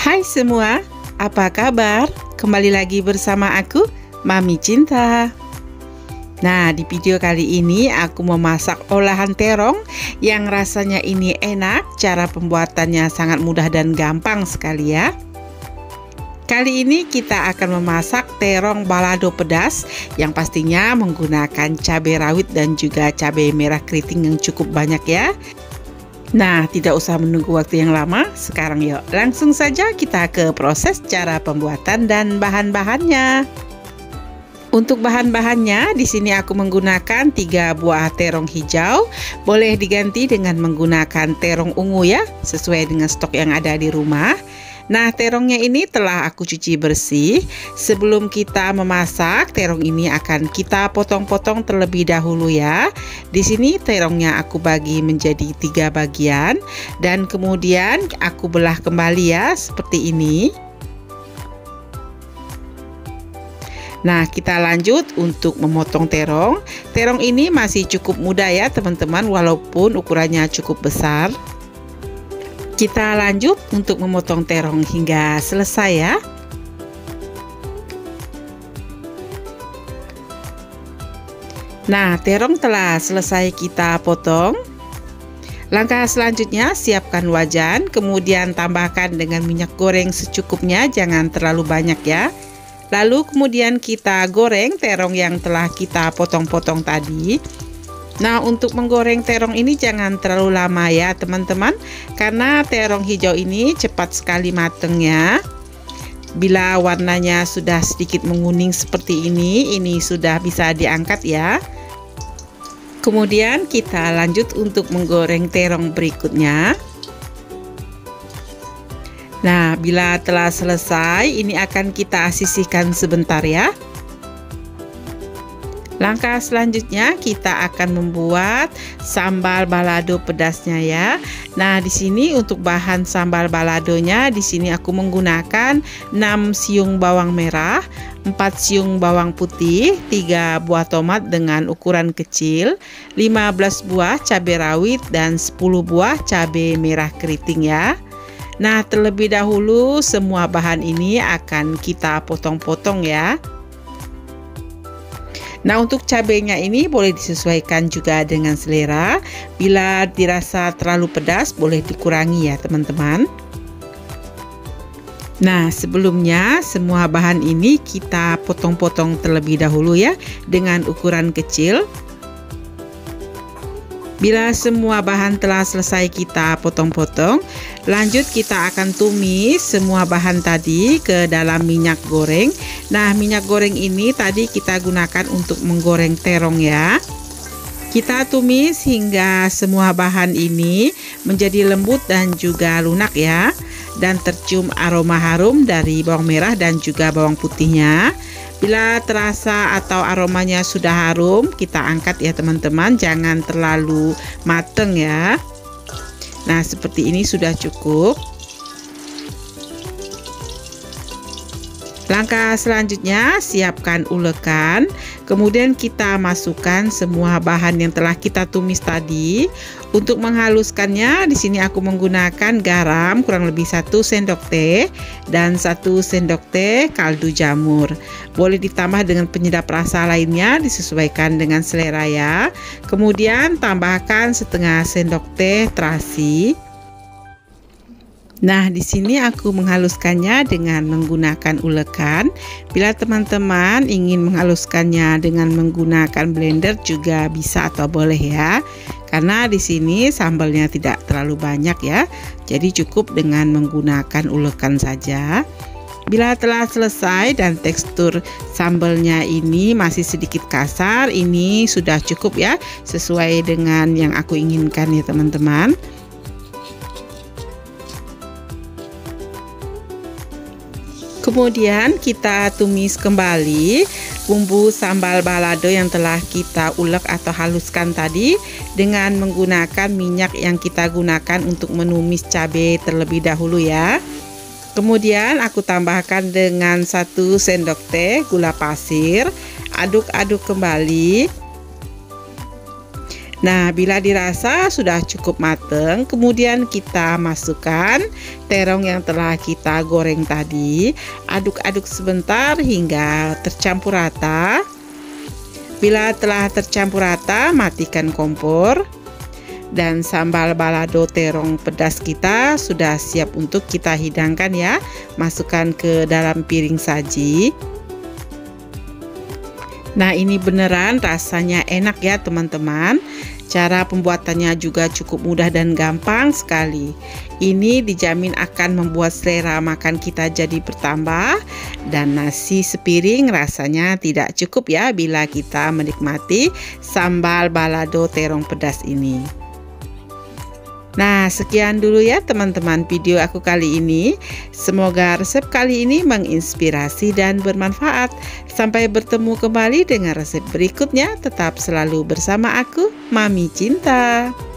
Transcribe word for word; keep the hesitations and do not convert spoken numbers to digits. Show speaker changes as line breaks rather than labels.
Hai semua, apa kabar? Kembali lagi bersama aku, Mami Cinta. Nah, di video kali ini aku memasak olahan terong yang rasanya ini enak. Cara pembuatannya sangat mudah dan gampang sekali ya. Kali ini kita akan memasak terong balado pedas yang pastinya menggunakan cabai rawit dan juga cabai merah keriting yang cukup banyak ya. Nah, tidak usah menunggu waktu yang lama, sekarang yuk langsung saja kita ke proses cara pembuatan dan bahan-bahannya. Untuk bahan-bahannya, di sini aku menggunakan tiga buah terong hijau. Boleh diganti dengan menggunakan terong ungu ya, sesuai dengan stok yang ada di rumah. Nah, terongnya ini telah aku cuci bersih. Sebelum kita memasak, terong ini akan kita potong-potong terlebih dahulu ya. Di sini terongnya aku bagi menjadi tiga bagian dan kemudian aku belah kembali ya, seperti ini. Nah, kita lanjut untuk memotong terong. Terong ini masih cukup muda ya teman-teman, walaupun ukurannya cukup besar. Kita lanjut untuk memotong terong hingga selesai ya. Nah, terong telah selesai kita potong. Langkah selanjutnya, siapkan wajan, kemudian tambahkan dengan minyak goreng secukupnya, jangan terlalu banyak ya. Lalu kemudian kita goreng terong yang telah kita potong-potong tadi. Nah, untuk menggoreng terong ini jangan terlalu lama ya teman-teman, karena terong hijau ini cepat sekali matengnya. Bila warnanya sudah sedikit menguning seperti ini, ini sudah bisa diangkat ya. Kemudian kita lanjut untuk menggoreng terong berikutnya. Nah, bila telah selesai, ini akan kita sisihkan sebentar ya. Langkah selanjutnya kita akan membuat sambal balado pedasnya ya. Nah, di sini untuk bahan sambal baladonya, di sini aku menggunakan enam siung bawang merah, empat siung bawang putih, tiga buah tomat dengan ukuran kecil, lima belas buah cabai rawit dan sepuluh buah cabai merah keriting ya. Nah, terlebih dahulu semua bahan ini akan kita potong-potong ya. Nah, untuk cabenya ini boleh disesuaikan juga dengan selera. Bila dirasa terlalu pedas, boleh dikurangi ya teman-teman. Nah, sebelumnya semua bahan ini kita potong-potong terlebih dahulu ya, dengan ukuran kecil. Bila semua bahan telah selesai kita potong-potong, lanjut kita akan tumis semua bahan tadi ke dalam minyak goreng. Nah, minyak goreng ini tadi kita gunakan untuk menggoreng terong ya. Kita tumis hingga semua bahan ini menjadi lembut dan juga lunak ya, dan tercium aroma harum dari bawang merah dan juga bawang putihnya. Bila terasa atau aromanya sudah harum, kita angkat ya teman-teman, jangan terlalu mateng ya. Nah, seperti ini sudah cukup. Langkah selanjutnya, siapkan ulekan. Kemudian kita masukkan semua bahan yang telah kita tumis tadi. Untuk menghaluskannya, di sini aku menggunakan garam kurang lebih satu sendok teh dan satu sendok teh kaldu jamur. Boleh ditambah dengan penyedap rasa lainnya, disesuaikan dengan selera ya. Kemudian tambahkan setengah sendok teh terasi. Nah, di sini aku menghaluskannya dengan menggunakan ulekan. Bila teman-teman ingin menghaluskannya dengan menggunakan blender juga bisa atau boleh ya. Karena di sini sambalnya tidak terlalu banyak ya. Jadi cukup dengan menggunakan ulekan saja. Bila telah selesai dan tekstur sambalnya ini masih sedikit kasar, ini sudah cukup ya, sesuai dengan yang aku inginkan ya teman-teman. Kemudian kita tumis kembali bumbu sambal balado yang telah kita ulek atau haluskan tadi dengan menggunakan minyak yang kita gunakan untuk menumis cabai terlebih dahulu ya. Kemudian aku tambahkan dengan satu sendok teh gula pasir, aduk-aduk kembali. Nah, bila dirasa sudah cukup matang, kemudian kita masukkan terong yang telah kita goreng tadi. Aduk-aduk sebentar hingga tercampur rata. Bila telah tercampur rata, matikan kompor. Dan sambal balado terong pedas kita sudah siap untuk kita hidangkan ya. Masukkan ke dalam piring saji. Nah, ini beneran rasanya enak ya teman-teman. Cara pembuatannya juga cukup mudah dan gampang sekali. Ini dijamin akan membuat selera makan kita jadi bertambah. Dan nasi sepiring rasanya tidak cukup ya bila kita menikmati sambal balado terong pedas ini. Nah, sekian dulu ya teman-teman video aku kali ini. Semoga resep kali ini menginspirasi dan bermanfaat. Sampai bertemu kembali dengan resep berikutnya. Tetap selalu bersama aku, Mami Cinta.